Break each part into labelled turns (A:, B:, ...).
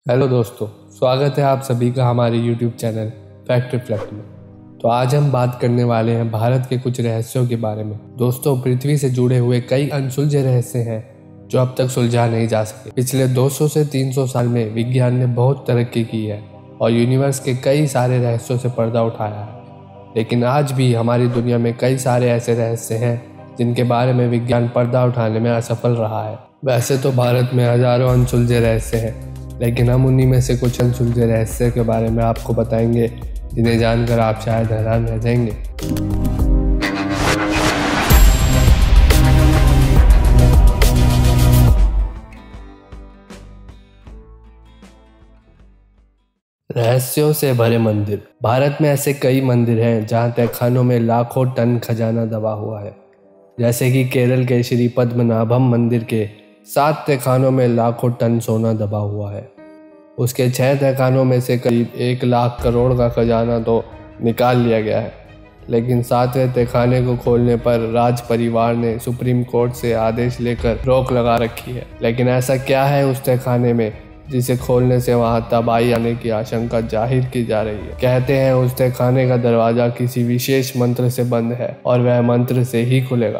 A: Hello दोस्तों, स्वागत है आप सभी का हमारे YouTube चैनल फैक्ट रिफ्लेक्ट में। तो आज हम बात करने वाले हैं भारत के कुछ रहस्यों के बारे में। दोस्तों, पृथ्वी से जुड़े हुए कई अनसुलझे रहस्य हैं जो अब तक सुलझा नहीं जा सके। पिछले 200 से 300 साल में विज्ञान ने बहुत तरक्की की है और यूनिवर्स के कई सारे रहस्यों से पर्दा उठाया है, लेकिन आज भी हमारी दुनिया में कई सारे ऐसे रहस्य हैं जिनके बारे में विज्ञान पर्दा उठाने में असफल रहा है। वैसे तो भारत में हजारों अनसुलझे रहस्य हैं, लेकिन हम उन्हीं में से कुछ अनसुलझे रहस्य के बारे में आपको बताएंगे जिन्हें जानकर आप शायद हैरान रह जाएंगे। रहस्यों से भरे मंदिर। भारत में ऐसे कई मंदिर हैं जहां तहखानों में लाखों टन खजाना दबा हुआ है, जैसे कि केरल के श्री पद्मनाभम मंदिर के 7 तहखानों में लाखों टन सोना दबा हुआ है। उसके 6 तहखानों में से करीब 1 लाख करोड़ का खजाना तो निकाल लिया गया है, लेकिन 7वें तहखाने को खोलने पर राज परिवार ने सुप्रीम कोर्ट से आदेश लेकर रोक लगा रखी है। लेकिन ऐसा क्या है उस तहखाने में जिसे खोलने से वहां तबाही आने की आशंका जाहिर की जा रही है। कहते हैं उस तहखाने का दरवाजा किसी विशेष मंत्र से बंद है और वह मंत्र से ही खुलेगा।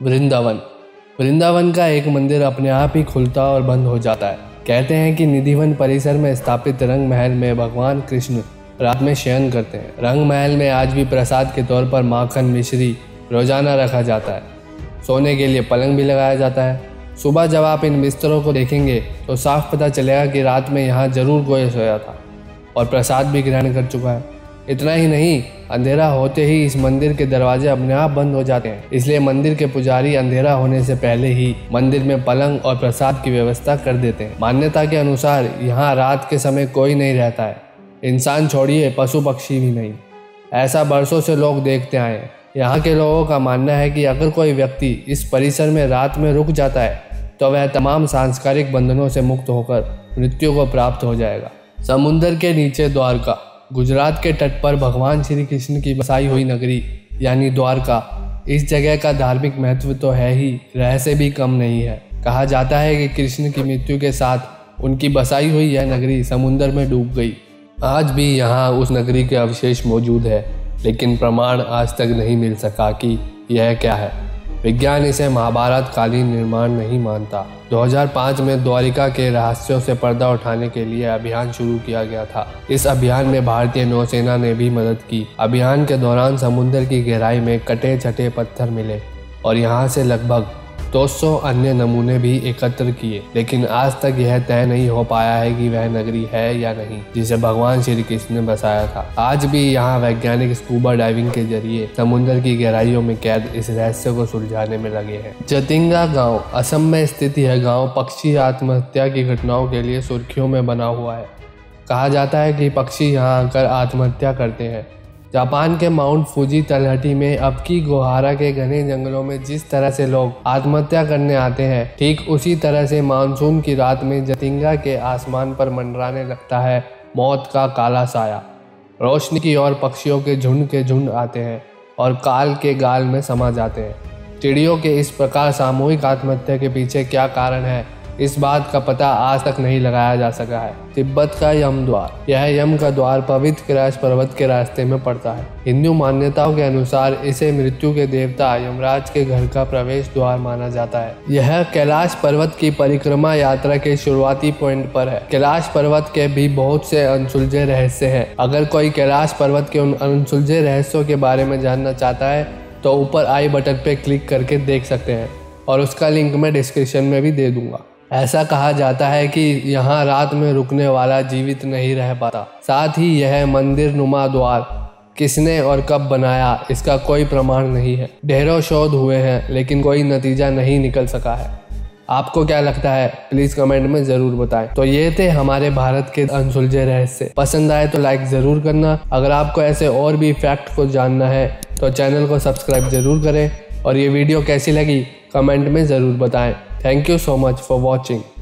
A: वृंदावन का एक मंदिर अपने आप ही खुलता और बंद हो जाता है। कहते हैं कि निधिवन परिसर में स्थापित रंग महल में भगवान कृष्ण रात में शयन करते हैं। रंग महल में आज भी प्रसाद के तौर पर माखन मिश्री रोजाना रखा जाता है। सोने के लिए पलंग भी लगाया जाता है। सुबह जब आप इन बिस्तरों को देखेंगे तो साफ पता चलेगा कि रात में यहाँ जरूर कोई सोया था और प्रसाद भी ग्रहण कर चुका है। इतना ही नहीं, अंधेरा होते ही इस मंदिर के दरवाजे अपने आप बंद हो जाते हैं, इसलिए मंदिर के पुजारी अंधेरा होने से पहले ही मंदिर में पलंग और प्रसाद की व्यवस्था कर देते हैं। मान्यता के अनुसार यहाँ रात के समय कोई नहीं रहता है, इंसान छोड़िए पशु पक्षी भी नहीं। ऐसा बरसों से लोग देखते आए हैं। यहाँ के लोगों का मानना है कि अगर कोई व्यक्ति इस परिसर में रात में रुक जाता है तो वह तमाम सांस्कृतिक बंधनों से मुक्त होकर मृत्यु को प्राप्त हो जाएगा। समुद्र के नीचे द्वारका। गुजरात के तट पर भगवान श्री कृष्ण की बसाई हुई नगरी यानी द्वारका। इस जगह का धार्मिक महत्व तो है ही, रहस्य भी कम नहीं है। कहा जाता है कि कृष्ण की मृत्यु के साथ उनकी बसाई हुई यह नगरी समुद्र में डूब गई। आज भी यहाँ उस नगरी के अवशेष मौजूद है, लेकिन प्रमाण आज तक नहीं मिल सका कि यह क्या है। विज्ञान इसे महाभारत कालीन निर्माण नहीं मानता। 2005 में द्वारिका के रहस्यों से पर्दा उठाने के लिए अभियान शुरू किया गया था। इस अभियान में भारतीय नौसेना ने भी मदद की। अभियान के दौरान समुद्र की गहराई में कटे छटे पत्थर मिले और यहाँ से लगभग 200 अन्य नमूने भी एकत्र किए, लेकिन आज तक यह तय नहीं हो पाया है कि वह नगरी है या नहीं जिसे भगवान श्री कृष्ण ने बसाया था। आज भी यहाँ वैज्ञानिक स्कूबा डाइविंग के जरिए समुद्र की गहराइयों में कैद इस रहस्य को सुलझाने में लगे हैं। जतिंगा गांव असम में स्थित यह गांव पक्षी आत्महत्या की घटनाओं के लिए सुर्खियों में बना हुआ है। कहा जाता है कि पक्षी यहाँ आकर आत्महत्या करते हैं। जापान के माउंट फूजी तलहटी में अब की गोहारा के घने जंगलों में जिस तरह से लोग आत्महत्या करने आते हैं, ठीक उसी तरह से मानसून की रात में जतिंगा के आसमान पर मंडराने लगता है मौत का काला साया। रोशनी की ओर पक्षियों के झुंड आते हैं और काल के गाल में समा जाते हैं। चिड़ियों के इस प्रकार सामूहिक आत्महत्या के पीछे क्या कारण है, इस बात का पता आज तक नहीं लगाया जा सका है। तिब्बत का यम द्वार। यह यम का द्वार पवित्र कैलाश पर्वत के रास्ते में पड़ता है। हिंदू मान्यताओं के अनुसार इसे मृत्यु के देवता यमराज के घर का प्रवेश द्वार माना जाता है। यह कैलाश पर्वत की परिक्रमा यात्रा के शुरुआती पॉइंट पर है। कैलाश पर्वत के भी बहुत से अनसुलझे रहस्य हैं। अगर कोई कैलाश पर्वत के उन अनसुलझे रहस्यों के बारे में जानना चाहता है तो ऊपर आई बटन पे क्लिक करके देख सकते हैं और उसका लिंक मैं डिस्क्रिप्शन में भी दे दूंगा। ऐसा कहा जाता है कि यहाँ रात में रुकने वाला जीवित नहीं रह पाता। साथ ही यह मंदिर नुमा द्वार किसने और कब बनाया इसका कोई प्रमाण नहीं है। ढेरों शोध हुए हैं लेकिन कोई नतीजा नहीं निकल सका है। आपको क्या लगता है, प्लीज कमेंट में जरूर बताएं। तो ये थे हमारे भारत के अनसुलझे रहस्य। पसंद आए तो लाइक जरूर करना। अगर आपको ऐसे और भी फैक्ट को जानना है तो चैनल को सब्सक्राइब जरूर करें और ये वीडियो कैसी लगी कमेंट में ज़रूर बताएं। Thank you so much for watching.